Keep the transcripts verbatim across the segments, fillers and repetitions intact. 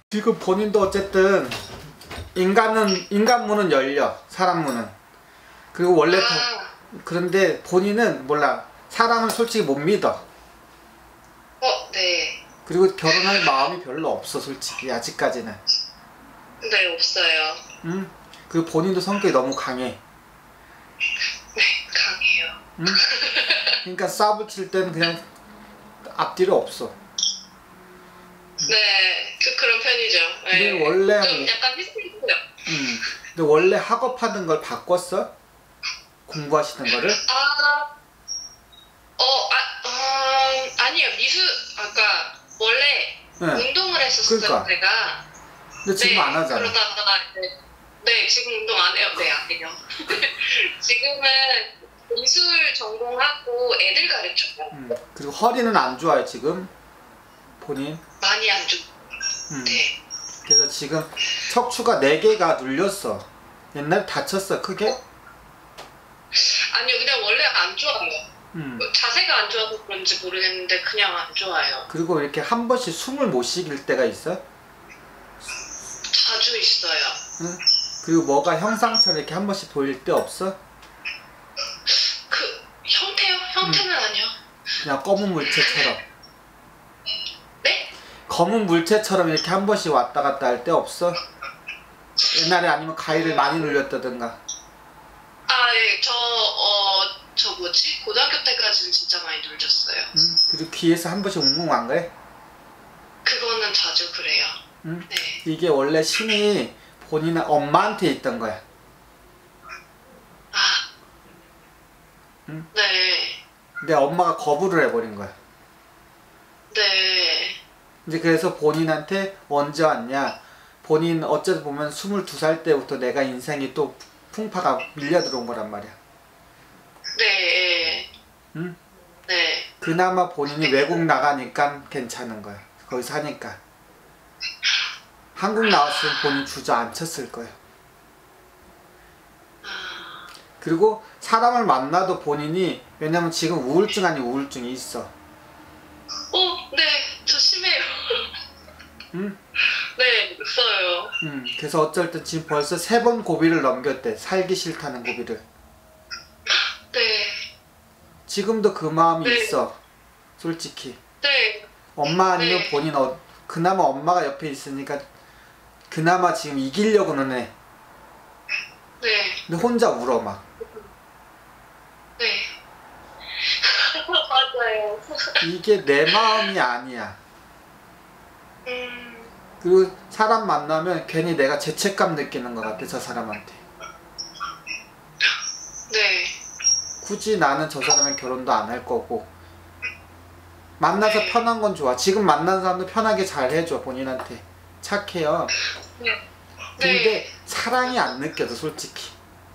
지금 본인도 어쨌든 인간은 인간 문은 열려, 사람 문은. 그리고 원래 더, 그런데 본인은 몰라, 사람을 솔직히 못 믿어. 어, 네. 그리고 결혼할 마음이 별로 없어, 솔직히 아직까지는. 네, 없어요. 응? 그리고 본인도 성격이 너무 강해. 네, 강해요. 응? 그러니까 싸움을 칠 때는 그냥 앞뒤로 없어. 네, 그, 그런 편이죠. 네. 근데 원래 좀 약간 비슷해요. 응. 근데 원래 학업하는 걸 바꿨어? 공부하시는 거를? 아, 어, 아, 어, 아니요. 미술, 아까 원래 네. 운동을 했었어요, 그러니까. 제가. 근데 지금 네, 안 하잖아. 그러다가 네, 네, 지금 운동 안 해요. 네, 안 해요. 지금은 미술 전공하고 애들 가르쳐요. 음, 그리고 허리는 안 좋아요 지금 본인. 많이 안 좋고. 음. 네. 그래서 지금 척추가 네 개가 눌렸어. 옛날에 다쳤어 크게? 아니요, 그냥 원래 안 좋아요. 음. 자세가 안 좋아서 그런지 모르겠는데 그냥 안 좋아요. 그리고 이렇게 한 번씩 숨을 못 쉬길 때가 있어? 자주 있어요. 응? 그리고 뭐가 형상처럼 이렇게 한 번씩 보일 때 없어? 그 형태요? 형태는 음. 아니요. 그냥 검은 물체처럼. 네? 검은 물체처럼 이렇게 한 번씩 왔다 갔다 할 때 없어? 옛날에 아니면 가위를 많이 눌렸다든가. 아, 예, 저, 어, 저 뭐지? 고등학교 때까지는 진짜 많이 눌렸어요. 응? 그리고 귀에서 한 번씩 웅웅 안 그래? 그거는 자주 그래요. 응? 네. 이게 원래 신이 본인 엄마한테 있던 거야. 아. 응? 네. 근데 엄마가 거부를 해버린 거야. 네. 이제 그래서 본인한테 언제 왔냐? 본인 어쩌다 보면 스물두 살 때부터 내가 인생이 또 풍파가 밀려 들어온 거란 말이야. 네. 응? 네. 그나마 본인이 외국 나가니까 괜찮은 거야. 거기 사니까. 한국 나왔으면 본인 주저앉혔을 거야. 그리고 사람을 만나도 본인이, 왜냐면 지금 우울증 아닌 우울증이 있어. 어, 네. 저 심해요. 응? 네, 있어요. 응. 그래서 어쩔 때 지금 벌써 세 번 고비를 넘겼대. 살기 싫다는 고비를. 네. 지금도 그 마음이 네. 있어. 솔직히. 네. 엄마 아니면 네. 본인, 어, 그나마 엄마가 옆에 있으니까 그나마 지금 이기려고는 해. 네. 근데 혼자 울어 막. 네. 맞아요. 이게 내 마음이 아니야. 음. 그리고 사람 만나면 괜히 내가 죄책감 느끼는 것 같아, 저 사람한테. 네. 굳이 나는 저 사람은 결혼도 안 할 거고. 만나서 네. 편한 건 좋아. 지금 만난 사람도 편하게 잘 해줘, 본인한테. 착해요. 네. 근데 네. 사랑이 안 느껴져, 솔직히.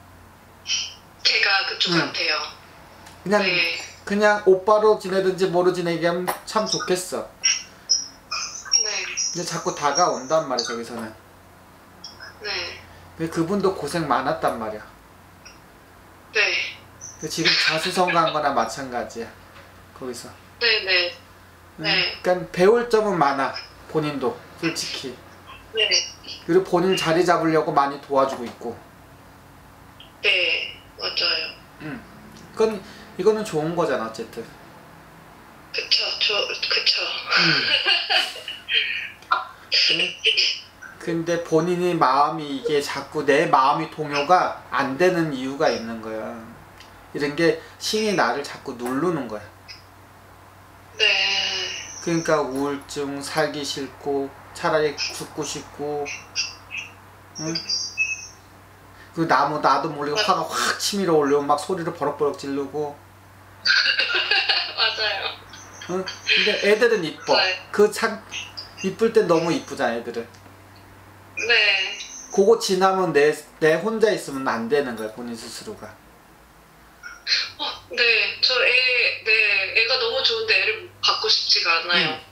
제가 그쪽 응. 같아요. 그냥 네. 그냥 오빠로 지내든지 뭐로 지내게 하면 참 좋겠어. 네. 근데 자꾸 다가온단 말이야, 저기서는. 네. 근데 그분도 고생 많았단 말이야. 네. 지금 자수성가한 거나 마찬가지야, 거기서. 네네. 응? 네. 그러니까 배울 점은 많아, 본인도 솔직히. 네. 그리고 본인 자리 잡으려고 많이 도와주고 있고. 네. 맞아요. 응. 그건 이거는 좋은 거잖아, 어쨌든. 그쵸. 저, 그쵸. 응. 응? 근데 본인이 마음이 이게 자꾸 내 마음이 동요가 안 되는 이유가 있는 거야. 이런 게 신이 나를 자꾸 누르는 거야. 네. 그러니까 우울증, 살기 싫고 차라리 죽고 싶고. 응? 그 나뭐 나도 모르게 화가 확 치밀어 올려오면 막 소리를 버럭버럭 지르고. 맞아요. 응? 근데 애들은 이뻐. 네. 그 참 이쁠 땐 너무 이쁘잖아, 애들은. 네. 그거 지나면 내, 내 혼자 있으면 안 되는 거야, 본인 스스로가. 어, 네. 저 애, 네. 애가 너무 좋은데 애를 갖고 싶지가 않아요. 응.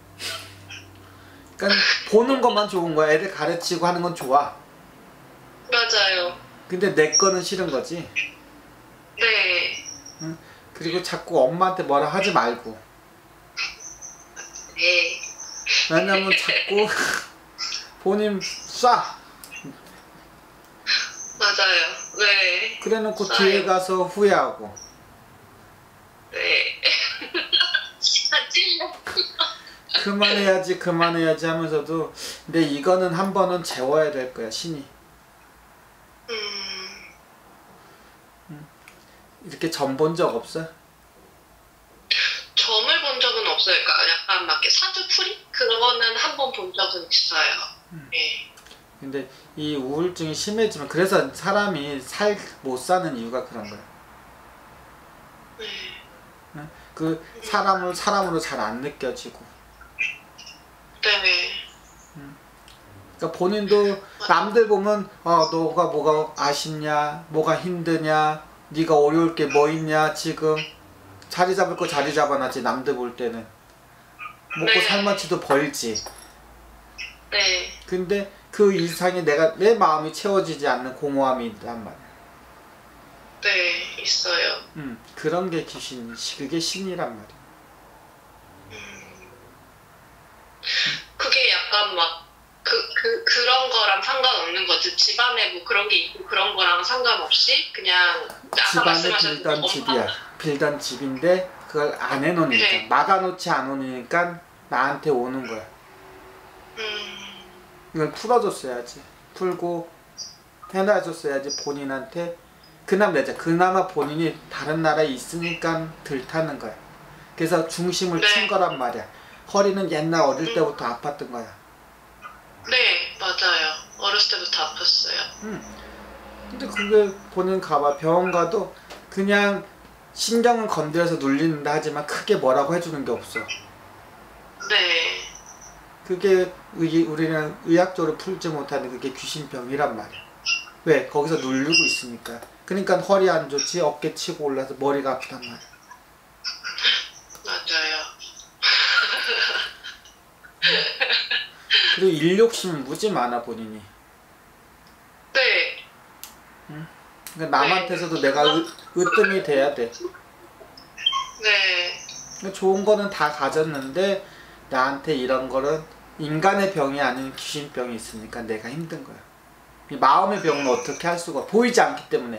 그러니까 보는 것만 좋은 거야. 애를 가르치고 하는 건 좋아. 맞아요. 근데 내 거는 싫은 거지. 네. 응? 그리고 자꾸 엄마한테 뭐라 하지 말고. 네. 왜냐면 자꾸 본인 쏴. 맞아요. 네. 그래놓고 쏴요. 뒤에 가서 후회하고. 네. 아, 찔려. 그만해야지 그만해야지 하면서도 근데 이거는 한 번은 재워야 될 거야 신이. 음, 이렇게 점 본 적 없어? 점을 본 적은 없어요. 그러니까 약간 막 이렇게 사주풀이? 그거는 한 번 본 적은 있어요. 음. 네. 근데 이 우울증이 심해지면 그래서 사람이 살 못 사는 이유가 그런 거야. 네. 응? 그 사람을 사람으로 잘 안 느껴지고. 네. 그러니까 본인도 남들 보면 어 너가 뭐가 아쉽냐, 뭐가 힘드냐, 네가 어려울 게 뭐 있냐 지금 자리 잡을 거 자리 잡아놨지. 남들 볼 때는 먹고 네. 살만치도 벌지. 네. 근데 그 이상의 내가 내 마음이 채워지지 않는 공허함이 있단 말이야. 네. 있어요. 음, 그런 게 귀신, 그게 신이란 말이야. 음. 그게 약간 막 그, 그, 그런 거랑 상관없는 거지. 집안에 뭐 그런 게 있고 그런 거랑 상관없이 그냥 아까 집안에 말씀하셨던 빌던 엄마- 집이야. 빌던 집인데 그걸 안 해놓으니까 네. 막아놓지 않으니까 나한테 오는 거야. 음, 이걸 풀어줬어야지. 풀고 해놔줬어야지 본인한테. 그나마 내자. 그나마 본인이 다른 나라에 있으니까 들타는 거야. 그래서 중심을 네. 친 거란 말이야. 허리는 옛날 어릴 음. 때부터 아팠던 거야. 네, 맞아요. 어렸을 때부터 아팠어요. 음. 근데 그게 본인 가봐. 병원 가도 그냥 신경은 건드려서 눌리는다 하지만 크게 뭐라고 해주는 게 없어. 네. 그게 의, 우리는 의학적으로 풀지 못하는 그게 귀신병이란 말이야. 왜? 거기서 누르고 있으니까. 그러니까 허리 안 좋지, 어깨 치고 올라서 머리가 아프단 말이야. 맞아요. 그리고 일 욕심은 무지 많아 본인이. 네. 그러니까 남한테서도 내가 으, 으뜸이 돼야 돼. 네. 그러니까 좋은 거는 다 가졌는데 나한테 이런 거는 인간의 병이 아닌 귀신병이 있으니까 내가 힘든 거야. 이 마음의 병은 어떻게 할 수가 보이지 않기 때문에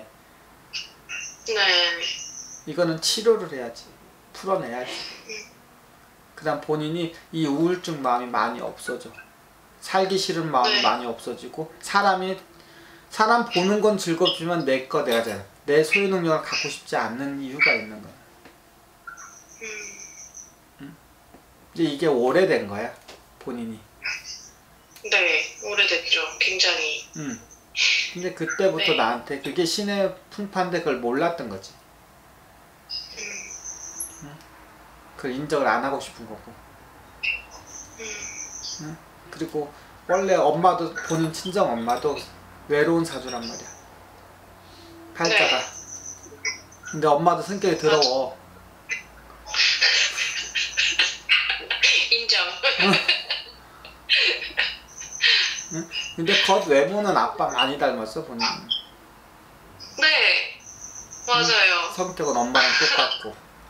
네. 이거는 치료를 해야지. 풀어내야지. 그 다음 본인이 이 우울증 마음이 많이 없어져. 살기 싫은 마음이 네. 많이 없어지고 사람이 사람 보는 건 즐겁지만 내 거 내가 잘 내 소유 능력을 갖고 싶지 않는 이유가 있는 거야. 음, 이제 이게 오래된 거야 본인이. 네. 오래됐죠. 굉장히. 음. 근데 그때부터 네. 나한테 그게 신의 풍파인데 그걸 몰랐던 거지. 음, 그걸 인정을 안 하고 싶은 거고. 음, 그리고 원래 엄마도 본인 친정 엄마도 외로운 사주란 말이야. 팔자가. 네. 근데 엄마도 성격이 더러워. 인정. 응? 근데 겉 외모는 아빠 많이 닮았어 본인. 네. 맞아요. 성격은 엄마랑 똑같고.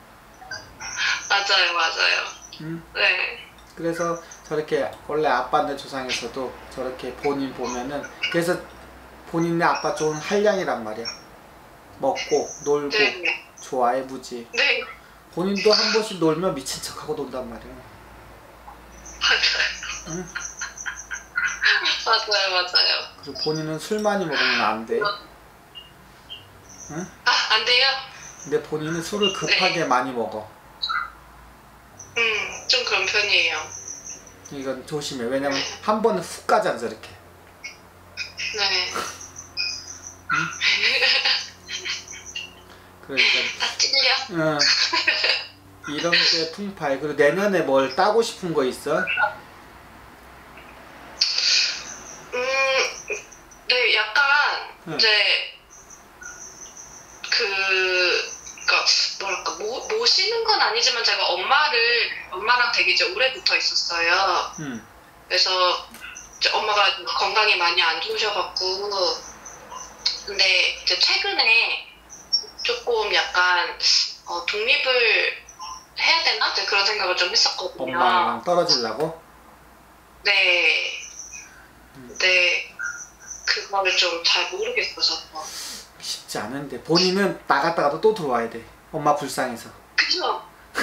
맞아요. 맞아요. 응? 네. 그래서 저렇게 원래 아빠네 조상에서도 저렇게 본인 보면은 그래서 본인의 아빠 좋은 한량이란 말이야. 먹고 놀고 네. 좋아해 무지. 네. 본인도 한 번씩 놀면 미친 척하고 논단 말이야. 맞아요. 응? 맞아요. 맞아요. 그리고 본인은 술 많이 먹으면 안 돼. 응? 아, 안 돼요? 근데 본인은 술을 급하게 네. 많이 먹어. 음, 좀 그런 편이에요. 이건 조심해. 왜냐면 한 번은 훅 가잖아 저렇게. 네. 그러니까 아, 찔려. 응. 이런 게 풍파해. 그리고 내년에 뭘 따고 싶은 거 있어? 음, 네, 약간 응. 이제 그, 그니까 뭐랄까 모, 모시는 건 아니지만 제가 엄마를 엄마랑 되게 이제 오래 붙어 있었어요. 응. 그래서 이제 엄마가 건강이 많이 안 좋으셔갖고 근데 이제 최근에 조금 약간 어, 독립을 해야 되나? 이제 그런 생각을 좀 했었거든요. 엄마랑 떨어지려고? 네. 근데 그거를 좀 잘 모르겠어서. 쉽지 않은데 본인은 나갔다가도 또 들어와야 돼. 엄마 불쌍해서. 그죠?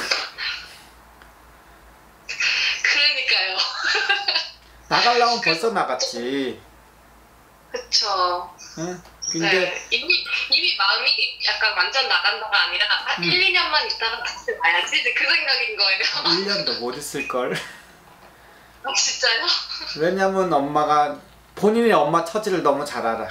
그러니까요. 나가려면 벌써 나갔지. 그쵸. 응? 근데 네. 이미, 이미 마음이 약간 완전 나간다가 아니라 한 음. 일, 이 년만 있다가 다시 와야지 이제 그 생각인 거예요. 일 년도 못 있을걸. 아, 진짜요? 왜냐면 엄마가 본인이 엄마 처지를 너무 잘 알아.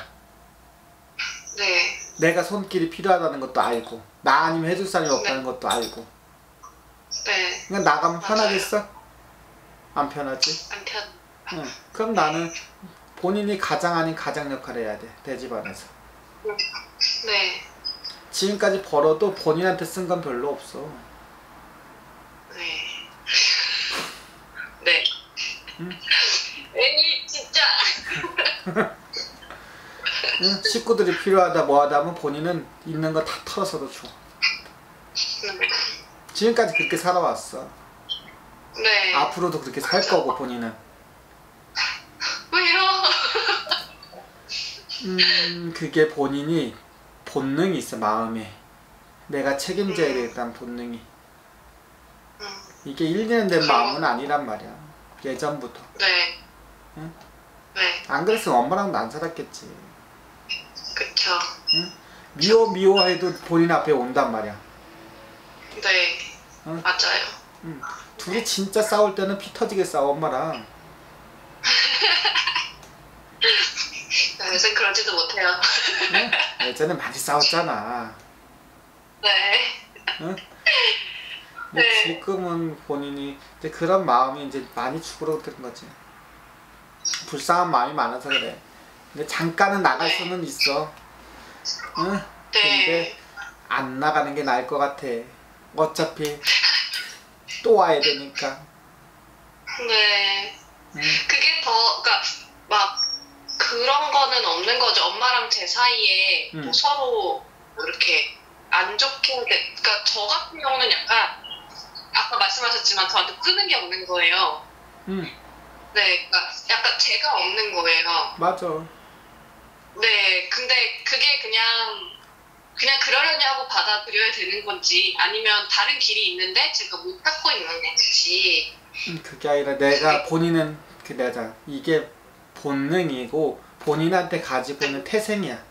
네. 내가 손길이 필요하다는 것도 알고 나 아니면 해줄 사람이 없다는 네. 것도 알고. 네. 그냥 나가면 맞아요. 편하겠어? 안 편하지? 남편. 응. 그럼 나는 본인이 가장 아닌 가장 역할을 해야 돼. 내 집안에서. 네. 지금까지 벌어도 본인한테 쓴 건 별로 없어. 네. 네. 응? 애니 진짜. 응? 식구들이 필요하다 뭐하다 하면 본인은 있는 거 다 털어서도 줘. 네. 지금까지 그렇게 살아왔어. 네. 앞으로도 그렇게 살 거고 본인은. 왜요? 음 그게 본인이 본능이 있어. 마음에 내가 책임져야 되겠다는 본능이. 음. 이게 일 년 된 마음은 아니란 말이야. 예전부터. 네. 응? 네. 안 그랬으면 엄마랑도 안 살았겠지. 그쵸. 응? 미워 미워해도 본인 앞에 온단 말이야. 네. 응? 맞아요. 응. 둘이 진짜 싸울 때는 피 터지게 싸워 엄마랑. 네, 요새 그러지도 못해요. 응? 예전에 많이 싸웠잖아. 네. 응? 근데 네. 지금은 본인이 이제 그런 마음이 이제 많이 죽어들은 거지. 불쌍한 마음이 많아서 그래. 근데 잠깐은 나갈 네. 수는 있어. 응? 네. 근데 안 나가는 게 나을 것 같아. 어차피 또 와야 되니까. 네. 응? 그게 더, 그니까, 막, 그런 거는 없는 거죠. 엄마랑 제 사이에 음. 뭐 서로 뭐 이렇게 안 좋게, 돼. 그니까 저 같은 경우는 약간, 아까 말씀하셨지만 저한테 끄는 게 없는 거예요. 응. 네, 그니까 약간 제가 없는 거예요. 맞아. 네, 근데 그게 그냥, 그냥 그러려니 하고 받아들여야 되는 건지, 아니면 다른 길이 있는데 제가 못 찾고 있는 건지. 응, 그게 아니라 내가 본인은 그 내가 이게 본능이고 본인한테 가지고 있는 태생이야.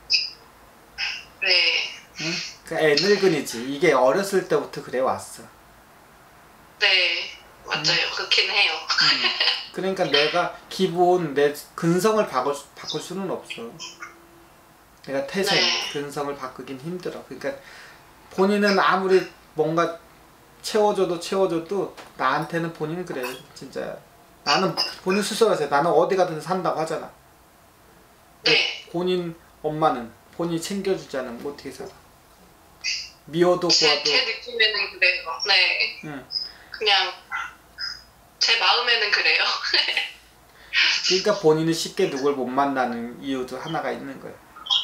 네, 응? 그 애늙은이지. 이게 어렸을 때부터 그래 왔어. 네, 맞아요. 그렇긴 해요. 응. 그러니까 내가 기본 내 근성을 바꿀, 바꿀 수는 없어. 내가 태생, 네. 근성을 바꾸긴 힘들어. 그러니까 본인은 아무리 뭔가 채워줘도 채워줘도 나한테는 본인은 그래. 진짜 나는 본인 스스로 하세요. 나는 어디 가든 산다고 하잖아. 네, 본인 엄마는 본인이 챙겨주지 않으면 어떻게 살아. 미워도 제, 구워도. 제 느낌에는 그래요. 네, 응. 그냥 제 마음에는 그래요. 그러니까 본인은 쉽게 누굴 못 만나는 이유도 하나가 있는 거야.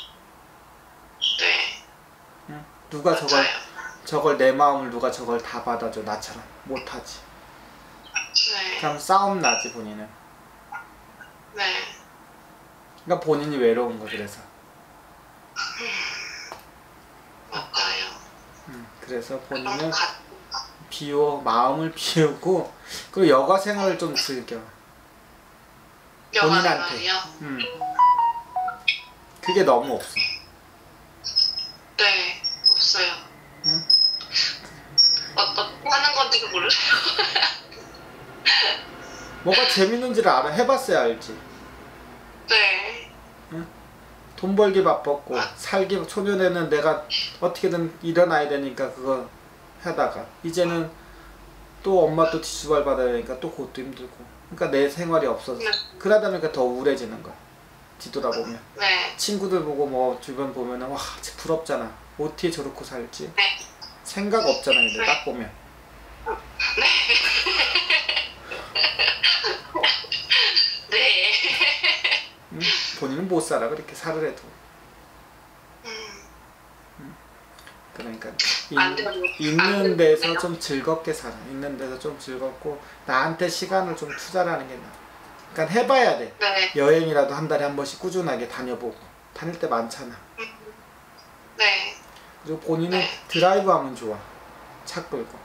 네, 응? 누가 저걸 맞아요. 저걸 내 마음을 누가 저걸 다 받아줘. 나처럼 못하지. 네, 그럼 싸움 나지 본인은. 네, 그러니까 본인이 외로운 거. 그래서 맞아요. 응. 그래서 그런 본인은 것 같- 비워 마음을 비우고 그리고 여가 생활을 좀 즐겨. 여가 본인한테. 생활이요? 응. 그게 너무 없어. 네, 없어요. 응? 어, 어떻게 하는 건지도 몰라요. 뭐가 재밌는지를 알아. 해봤어야 알지. 네, 돈 벌기 바빴고 살기 초년에는 내가 어떻게든 일어나야 되니까 그거 하다가 이제는 또 엄마 또 뒷수발 받아야 되니까 또 그것도 힘들고. 그러니까 내 생활이 없어서 네. 그러다 보니까 더 우울해지는 거야. 뒤돌아보면 네, 친구들 보고 뭐 주변 보면은 와 진짜 부럽잖아. 어떻게 저렇게 살지? 네, 생각 없잖아. 근데 딱 보면. 네. 응? 본인은 못 살아. 그렇게 살으래도. 음, 그러니까 안 있, 돼요. 있는 안 데서 돼요. 좀 즐겁게 살아. 있는 데서 좀 즐겁고 나한테 시간을 좀 투자하는 게 나아. 그러니까 해봐야 돼. 네. 여행이라도 한 달에 한 번씩 꾸준하게 다녀보고. 다닐 때 많잖아. 네. 그리고 본인은 네. 드라이브 하면 좋아. 차 끌고.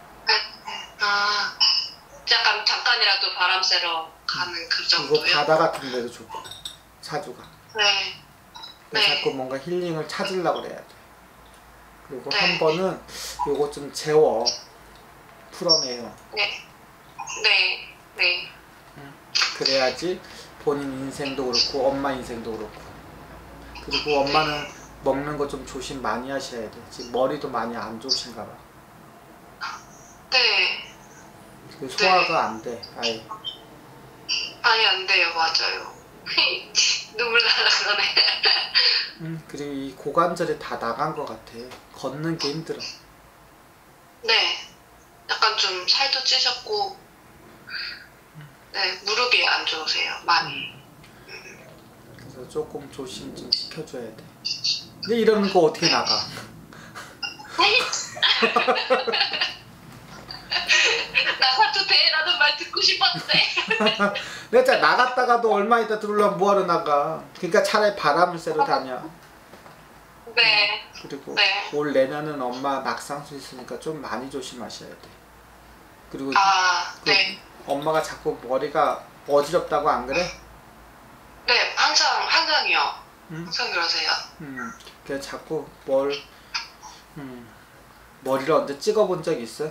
아, 약간 잠깐이라도 바람 쐬러 가는 그 그리고 정도요? 바다 같은 데도 좋고. 사주가. 네. 네. 자꾸 뭔가 힐링을 찾으려고 그래야 돼. 그리고 네. 한 번은 요거 좀 재워. 풀어내요. 네. 네. 네. 그래야지 본인 인생도 그렇고 엄마 인생도 그렇고. 그리고 엄마는 먹는 거 좀 조심 많이 하셔야 돼. 지금 머리도 많이 안 좋으신가 봐. 네. 그 소화가 안 돼. 아예. 아니, 안 돼요. 맞아요. 눈물 나라 그러네. 음, 그리고 이 고관절이 다 나간 것 같아. 걷는 게 힘들어. 네. 약간 좀 살도 찌셨고, 네, 무릎이 안 좋으세요. 많이. 그래서 조금 조심 좀 시켜줘야 돼. 근데 이러는 거 어떻게 나가? 나사도 돼라는 말 듣고 싶었는데. 내가 나갔다가도 얼마 있다 들어오려면 뭐하러 나가. 그러니까 차라리 바람을 쐬러 다녀. 네. 그리고 네. 올 내년은 엄마 낙상수 있으니까 좀 많이 조심하셔야 돼. 그리고 아, 그 네. 엄마가 자꾸 머리가 어지럽다고 안 그래? 네, 항상, 항상이요. 응? 항상 그러세요. 음, 그래서 자꾸 뭘, 음, 머리를 언제 찍어본 적 있어?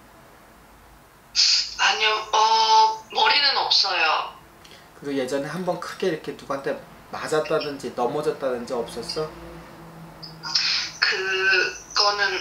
아니요, 어, 머리는 없어요. 그리고 예전에 한번 크게 이렇게 누구한테 맞았다든지 넘어졌다든지 없었어? 그거는,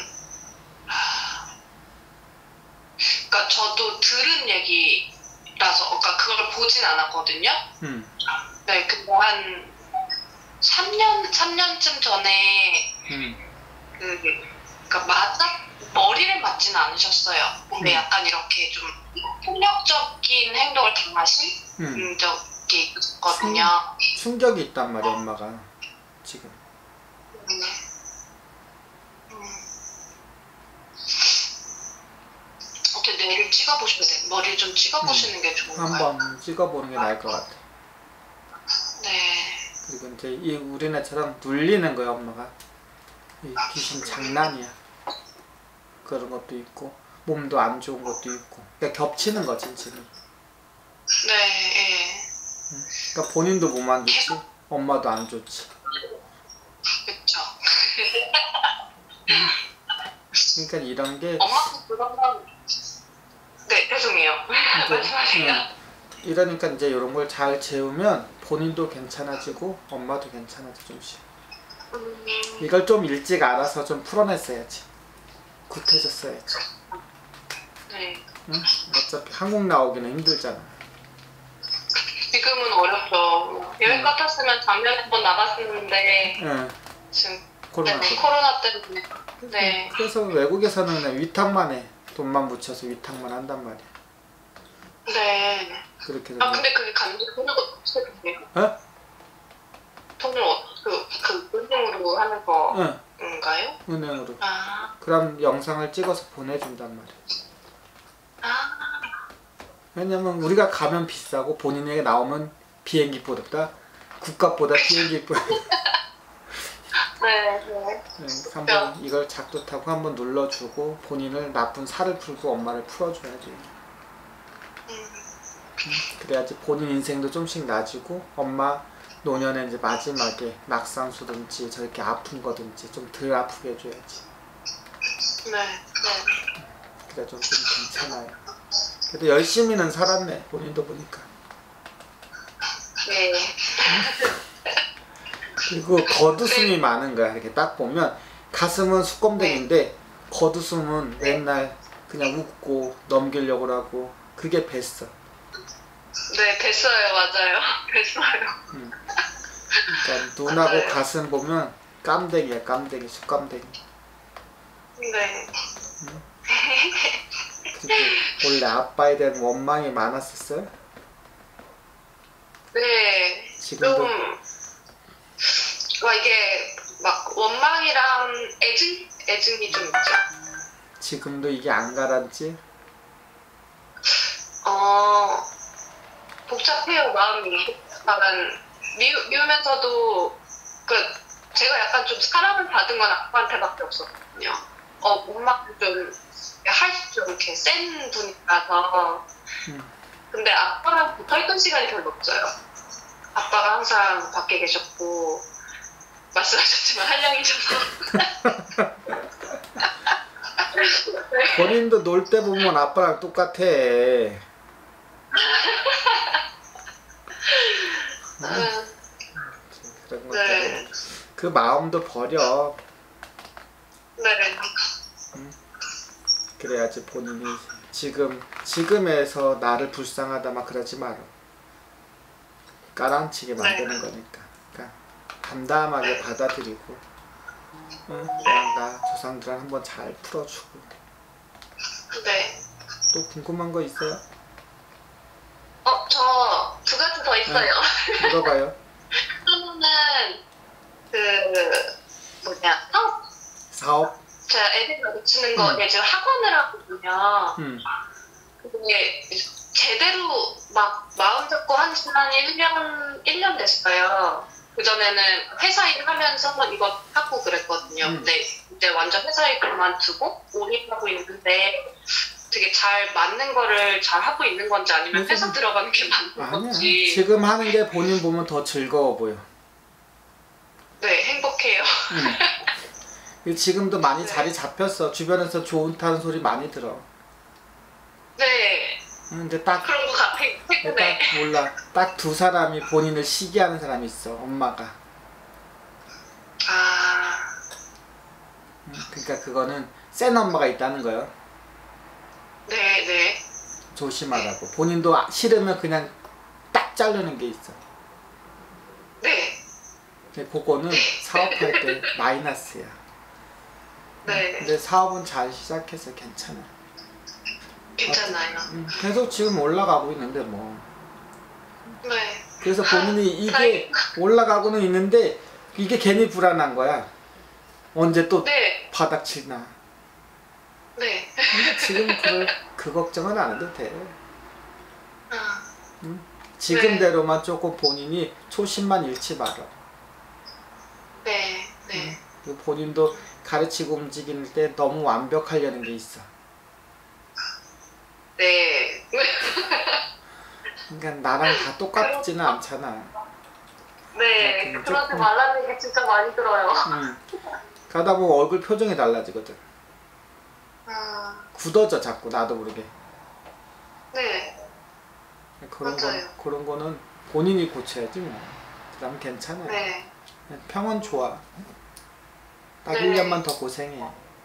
그러니까 저도 들은 얘기라서, 그러니까 그걸 보진 않았거든요. 음, 네, 근데 한 삼 년, 삼 년쯤 전에, 음, 그, 그러니까 맞아, 머리를 맞지는 않으셨어요. 근데 음. 약간 이렇게 좀 폭력적인 행동을 당하신 음. 적이 있었거든요. 충격이 있단 말이야, 엄마가. 지금. 음. 음. 어떻게 뇌를 찍어보셔야 돼. 머리를 좀 찍어보시는 게 좋은가요? 한번 찍어보는 게 나을 것 같아. 네. 그리고 이제 이 우리네처럼 눌리는 거야, 엄마가. 이 귀신 장난이야. 그런 것도 있고, 몸도 안 좋은 것도 있고. 그러니까 겹치는 거지, 지금. 네, 예. 그러니까 본인도 몸 안 좋지, 엄마도 안 좋지. 그쵸. 그러니까 이런 게 엄마도 그러면, 네, 죄송해요. 말씀하세요. 응. 이러니까 이제 이런 걸 잘 재우면 본인도 괜찮아지고 엄마도 괜찮아지 좀씩. 음, 이걸 좀 일찍 알아서 좀 풀어냈어야지. 굿해졌어야지. 네. 응? 어차피 한국 나오기는 힘들잖아. 지금은 어렵죠. 여행 음. 같았으면 작년에 한번 나갔었는데, 응. 지금 코로나 네, 때문에. 코로나 때문에. 네. 그래서 외국에서는 그냥 위탁만 해. 돈만 묻혀서 위탁만 한단 말이야. 네. 그렇게 아, 되면. 근데 그게 간지 돈을 어떻게 드세요? 어? 돈을 어, 그, 그, 은행으로 하는 응. 건가요? 은행으로. 아, 그럼 영상을 찍어서 보내준단 말이야. 아, 왜냐면 우리가 가면 비싸고 본인에게 나오면 비행기보다 국값보다 비행기보다. 네, 네. 네, 한번 이걸 작두 타고 한번 눌러주고 본인을 나쁜 살을 풀고 엄마를 풀어줘야지. 음, 그래야지 본인 인생도 좀씩 나아지고 엄마 노년에 이제 마지막에 낙상수든지 저렇게 아픈 거든지 좀 덜 아프게 해줘야지. 네, 네. 그래 좀, 좀 괜찮아요. 그래도 열심히는 살았네, 본인도 보니까. 네. 그리고 겉웃음이 많은 거야. 이렇게 딱 보면 가슴은 수검댕인데 겉웃음은 맨날 그냥 웃고 넘기려고 하고 그게 뱄어. 네, 뵀어요. 맞아요. 뵀어요. 음. 그러니까 눈하고 맞아요. 가슴 보면 깜댕이야, 깜댕이, 수깜댕이. 네. 그리고 원래 아빠에 대한 원망이 많았었어요? 네. 지금도? 좀, 와, 이게 막 원망이랑 애증? 애증이 좀 있죠. 지금도 이게 안 가라앉지? 어, 복잡, 같아요, 마음이. 약간 미우, 미우면서도 그 제가 약간 좀 사랑을 받은 건 아빠한테밖에 없었거든요. 어, 엄마는 좀 할수 좀 이렇게 센 분이라서. 음. 근데 아빠랑 붙어있던 시간이 별로 없어요. 아빠가 항상 밖에 계셨고 말씀하셨지만 한량이셔서. 본인도 놀 때 보면 아빠랑 똑같아. 음, 그런 것들. 네. 그 마음도 버려. 네. 그래야지 본인이 지금 지금에서 나를 불쌍하다 막 그러지 마라. 깔아앉히게 만드는 네. 거니까. 그러니까 담담하게 네. 받아들이고, 응? 그냥 나 조상들한 한번 잘 풀어주고. 네. 또 궁금한 거 있어요? 어, 저 두 가지 더 있어요. 물어봐요. 하나는 그 뭐냐 사업. 사업? 제가 애들 가르치는 거 음. 예전 학원을 하거든요. 음. 그게 제대로 막 마음 잡고 한 지난이 일 년, 일 년 됐어요. 그전에는 회사 일 하면서 이거 하고 그랬거든요. 음. 근데 이제 완전 회사 일 그만두고 올인하고 있는데 되게 잘 맞는 거를 잘 하고 있는 건지 아니면 요즘- 회사 들어가는 게 맞는 아니야. 건지. 지금 하는 게 본인 보면 더 즐거워 보여. 네, 행복해요. 음. 지금도 많이 네. 자리 잡혔어. 주변에서 좋다는 소리 많이 들어. 네, 근데 딱, 그런 거 같아요. 딱 최근에. 몰라. 딱 두 사람이 본인을 시기하는 사람이 있어. 엄마가. 아, 음, 그러니까 그거는 센 엄마가 있다는 거예요. 네, 네. 조심하라고. 본인도 아- 싫으면 그냥 딱 자르는 게 있어. 네, 근데 그거는 사업할 때 마이너스야. 네. 근데 사업은 잘 시작해서 괜찮아. 괜찮아요. 음, 계속 지금 올라가고 있는데 뭐. 네. 그래서 본인이 이게 올라가고는 있는데 이게 괜히 불안한 거야. 언제 또 네, 바닥치나. 네. 근데 지금 그, 그 걱정은 안 해도 돼. 아, 응? 지금대로만 조금 본인이 초심만 잃지 마라. 네, 네. 응? 그 본인도 가르치고 움직일 때 너무 완벽하려는 게 있어. 네. 그러니까 나랑 다 똑같지는 않잖아. 네, 좀 그러지 조금- 말라는 얘기 진짜 많이 들어요. 응. 가다 보면 얼굴 표정이 달라지거든. 아, 굳어져 자꾸 나도 모르게. 네, 그런 거 맞아요. 그런 거는 본인이 고쳐야지 뭐. 그다음 괜찮아. 네, 평온 좋아. 딱 네. 일 년만 더 고생해.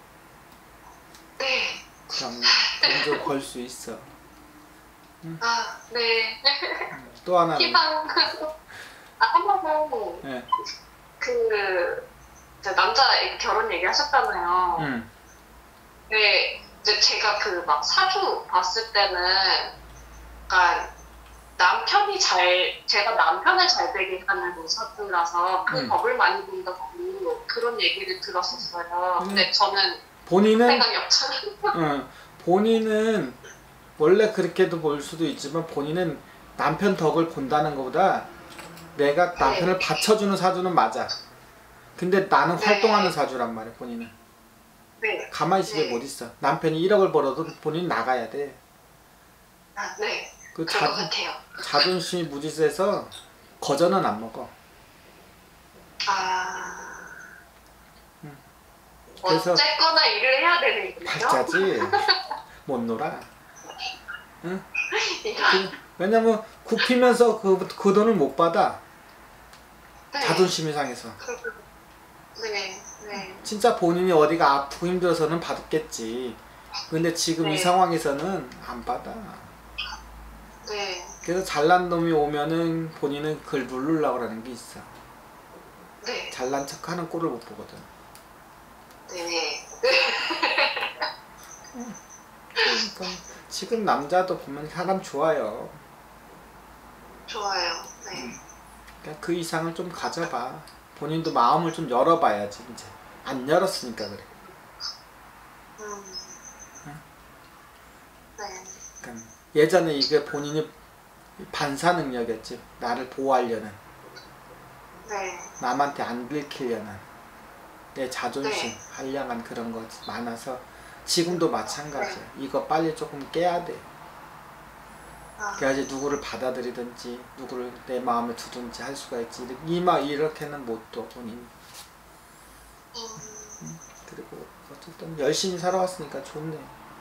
네. 그럼 돈 좀 벌 수 있어. 아, 네. 또 하나는 희망. 아, 한 번은 예. 그 이제 남자 결혼 얘기 하셨잖아요. 응. 네, 이제 제가 그 막 사주 봤을 때는 약간 남편이 잘, 제가 남편을 잘 되게 하는 사주라서 그 음. 법을 많이 본다고 그런 얘기를 들었었어요. 근데 저는 본인은 생각이 없잖아요. 응. 본인은 원래 그렇게도 볼 수도 있지만 본인은 남편 덕을 본다는 것보다 내가 남편을 네. 받쳐주는 사주는 맞아. 근데 나는 네. 활동하는 사주란 말이야 본인은. 네. 가만히 집에 네. 못 있어. 남편이 일억을 벌어도 본인 나가야 돼. 아, 네. 그 그런 것 자존, 같아요. 자존심이 무지 세서 거저는 안 먹어. 아. 음. 그래서- 어쨌거나 일을 해야 되는군요. 팔자지 못 놀아. 응? 이거. 그- 왜냐면 굽히면서 그, 그 돈을 못 받아. 네. 자존심이 상해서. 네. 네. 진짜 본인이 어디가 아프고 힘들어서는 받겠지. 근데 지금 네. 이 상황에서는 안 받아. 네. 그래서 잘난 놈이 오면은 본인은 그걸 누르려고 하는 게 있어. 네. 잘난 척하는 꼴을 못 보거든. 네. 그러니까 지금 남자도 보면 사람 좋아요. 좋아요. 네. 그러니까 그 이상을 좀 가져봐. 본인도 마음을 좀 열어봐야지 이제. 안 열었으니까 그래. 음. 응? 네. 그러니까 예전에 이게 본인이 반사 능력이었지. 나를 보호하려는, 네. 남한테 안 들키려는 내 자존심, 네. 한량한 그런 거 많아서 지금도 마찬가지야. 이거 빨리 조금 깨야 돼. 아, 그래야지 누구를 받아들이든지 누구를 내 마음에 두든지 할 수가 있지. 이마 이렇게는 못 둬, 본인이. 음, 그리고 어쨌든 열심히 살아왔으니까 좋네.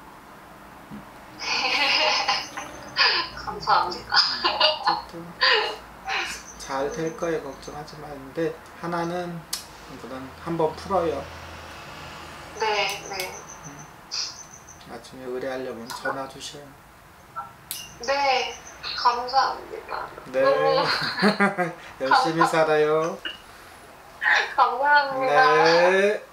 감사합니다. 어쨌든 잘 될 거에 걱정하지 마. 근데 하나는 이거는 한번 풀어요. 네, 네. 나중에 의뢰하려면 전화 주셔요. 네, 감사합니다. 네. 너무 열심히 살아요. 감사합니다. 네.